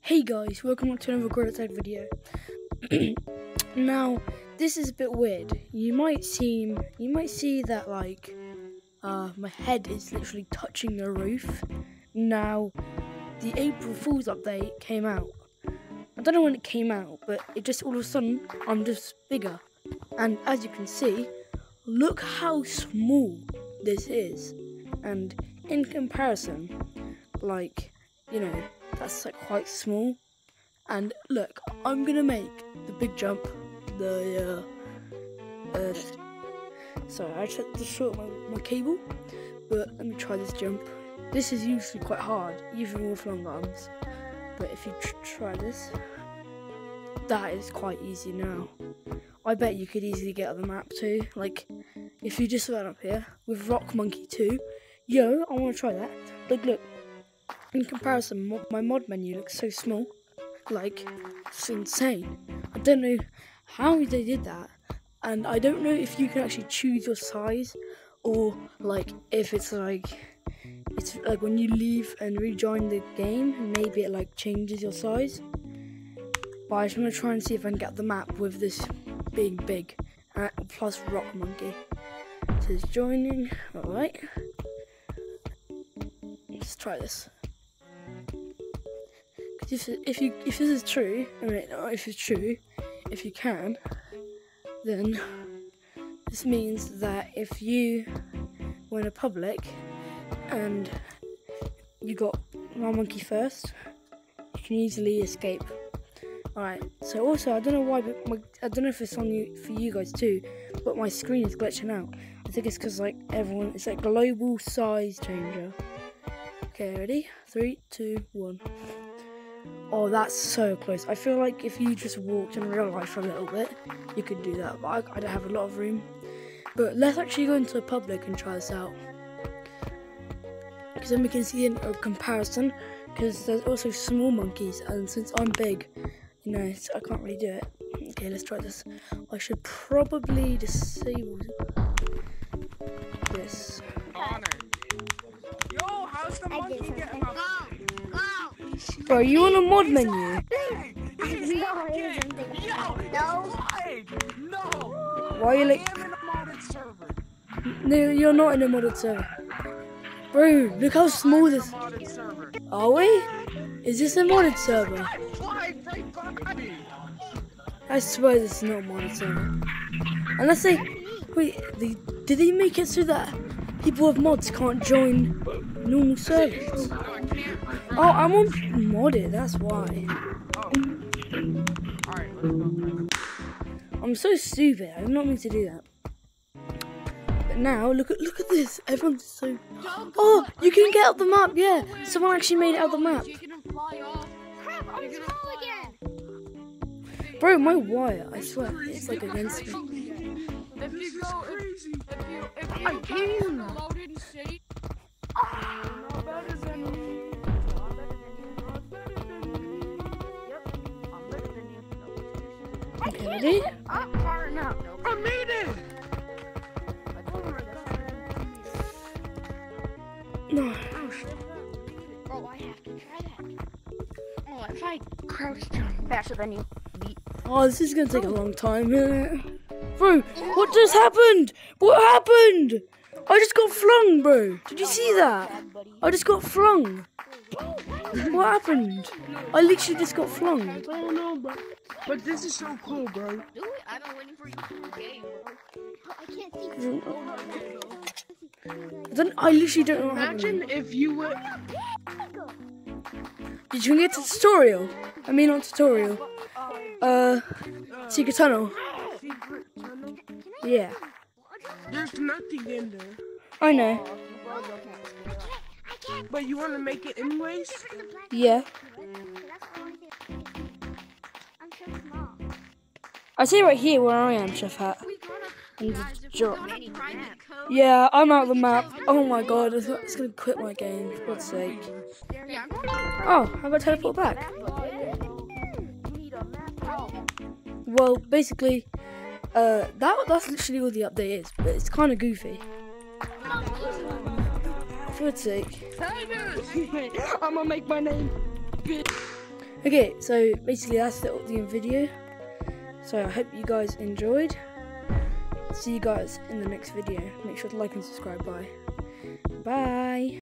Hey guys, welcome back to another Great Outside video. Now, this is a bit weird. You might see that my head is literally touching the roof. Now, the April Fool's update came out. I don't know when it came out, but it just all of a sudden I'm just bigger. And as you can see, look how small this is. And in comparison, that's quite small. And look, I'm gonna make the big jump. Sorry, I tried to short my cable, but let me try this jump. This is usually quite hard, even with long arms. But if you try this, that is quite easy now. I bet you could easily get on the map too. Like, if you just went up here with Rock Monkey 2, yo, I want to try that. Look. In comparison, my mod menu looks so small. It's insane. I don't know how they did that, and I don't know if you can actually choose your size, or if it's when you leave and rejoin the game, maybe it changes your size. But I just want to try and see if I can get the map with this being big, plus Rock Monkey. So it's joining. All right. Let's try this. If this is true, if you can, then this means that if you were in a public and you got Rock Monkey first, you can easily escape. Alright, so also I don't know why, but I don't know if it's on for you guys too, but my screen is glitching out. I think it's because it's global size changer. Okay, ready? 3, 2, 1. Oh, that's so close. I feel like if you just walked in real life for a little bit, you could do that, but I don't have a lot of room. But let's actually go into a public and try this out, because then we can see a comparison, because there's also small monkeys, and since I'm big, I can't really do it. Okay, let's try this. I should probably disable this. Yo, how's the monkey getting up? Bro, you on a mod menu? No. Why are you I am in a modded server. No, you're not in a modded server. Bro, look how small this. Are we? Is this a modded server? I swear this is not a modded server. Unless did they make it so that people with mods can't join normal servers? Oh, I'm on modded, that's why. I'm so stupid, I did not mean to do that. But now, look at this, everyone's so... Oh, you can get out the map, yeah. Someone actually made it out the map. Bro, my wire, I swear, it's against me. I can. Okay, ready? I made it! No. Oh, I have to try that. Oh, if I crouch down faster than you beat. Oh, this is gonna take a long time. Bro, what just happened? What happened? I just got flung, bro. Did you see that? I just got flung. What happened? I literally just got flung. I don't know, bro. But this is so cool, bro. Do it. I've been waiting for you to game, bro. I can't see. I literally don't know what Imagine happened. if you were... Did you get to tutorial? I mean, not tutorial. Secret tunnel. Secret tunnel? Yeah. There's nothing in there. I know. But you want to make it anyways? Yeah. I see right here where I am, Chef Hat. Yeah, I'm out of the map. Oh my god, it's gonna quit my game, for God's sake. Oh, how about teleport back? Well, basically, that's literally all the update is, but it's kind of goofy. For God's sake. I'm gonna make my name. Okay, so basically that's the video. So I hope you guys enjoyed. See you guys in the next video. Make sure to like and subscribe. Bye.